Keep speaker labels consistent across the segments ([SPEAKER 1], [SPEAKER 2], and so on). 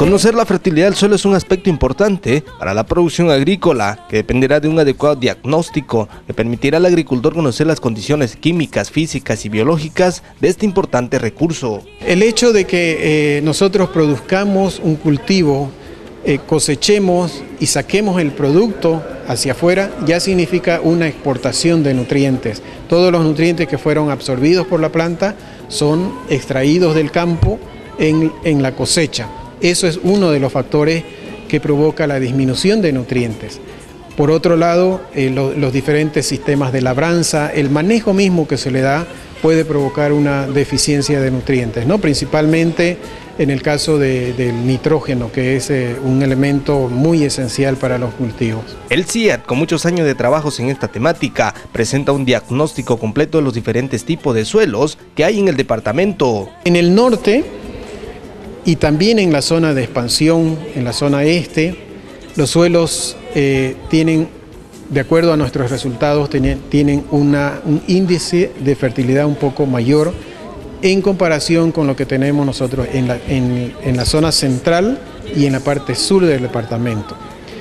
[SPEAKER 1] Conocer la fertilidad del suelo es un aspecto importante para la producción agrícola, que dependerá de un adecuado diagnóstico que permitirá al agricultor conocer las condiciones químicas, físicas y biológicas de este importante recurso.
[SPEAKER 2] El hecho de que nosotros produzcamos un cultivo, cosechemos y saquemos el producto hacia afuera, ya significa una exportación de nutrientes. Todos los nutrientes que fueron absorbidos por la planta son extraídos del campo en la cosecha. Eso es uno de los factores que provoca la disminución de nutrientes. Por otro lado, los diferentes sistemas de labranza, el manejo mismo que se le da puede provocar una deficiencia de nutrientes, ¿no? Principalmente en el caso del nitrógeno, que es un elemento muy esencial para los cultivos.
[SPEAKER 1] El CIAT, con muchos años de trabajos en esta temática, presenta un diagnóstico completo de los diferentes tipos de suelos que hay en el departamento.
[SPEAKER 2] En el norte y también en la zona de expansión, en la zona este, los suelos tienen, de acuerdo a nuestros resultados, tienen un índice de fertilidad un poco mayor en comparación con lo que tenemos nosotros en la zona central y en la parte sur del departamento.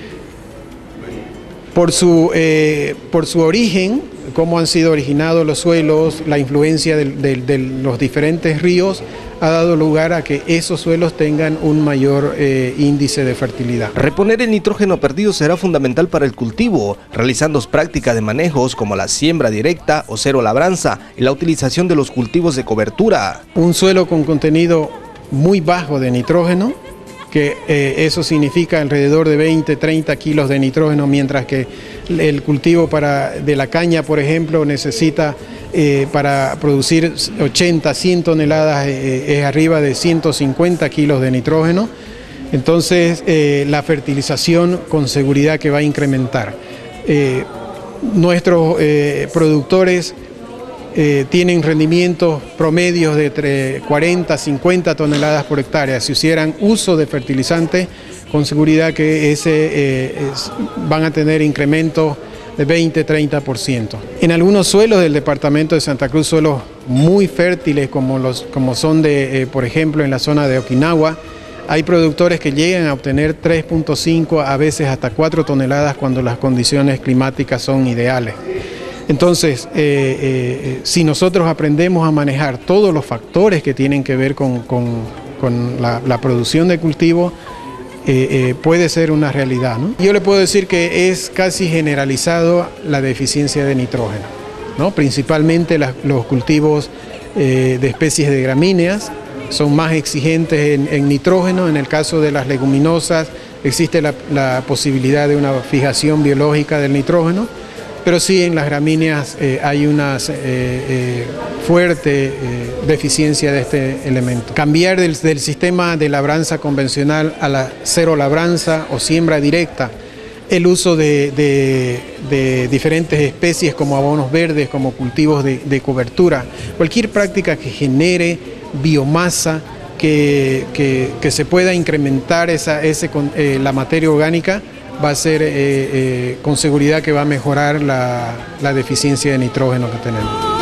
[SPEAKER 2] Por su origen, cómo han sido originados los suelos, la influencia de los diferentes ríos, ha dado lugar a que esos suelos tengan un mayor índice de fertilidad.
[SPEAKER 1] Reponer el nitrógeno perdido será fundamental para el cultivo, realizando prácticas de manejos como la siembra directa o cero labranza y la utilización de los cultivos de cobertura.
[SPEAKER 2] Un suelo con contenido muy bajo de nitrógeno, que eso significa alrededor de 20-30 kilos de nitrógeno, mientras que el cultivo de la caña, por ejemplo, necesita para producir 80-100 toneladas, es arriba de 150 kilos de nitrógeno. Entonces, la fertilización con seguridad que va a incrementar. Nuestros productores tienen rendimientos promedios de entre 40-50 toneladas por hectárea. Si hicieran uso de fertilizantes, con seguridad que van a tener incrementos de 20-30%. En algunos suelos del departamento de Santa Cruz, suelos muy fértiles como son por ejemplo, en la zona de Okinawa, hay productores que llegan a obtener 3.5 a veces hasta 4 toneladas cuando las condiciones climáticas son ideales. Entonces, si nosotros aprendemos a manejar todos los factores que tienen que ver con la producción de cultivo, puede ser una realidad, ¿no? Yo le puedo decir que es casi generalizado la deficiencia de nitrógeno, ¿no? Principalmente los cultivos de especies de gramíneas son más exigentes en nitrógeno. En el caso de las leguminosas existe la posibilidad de una fijación biológica del nitrógeno, pero sí en las gramíneas hay una fuerte deficiencia de este elemento. Cambiar del sistema de labranza convencional a la cero labranza o siembra directa, el uso de diferentes especies como abonos verdes, como cultivos de cobertura, cualquier práctica que genere biomasa, que se pueda incrementar la materia orgánica, va a ser con seguridad que va a mejorar la deficiencia de nitrógeno que tenemos.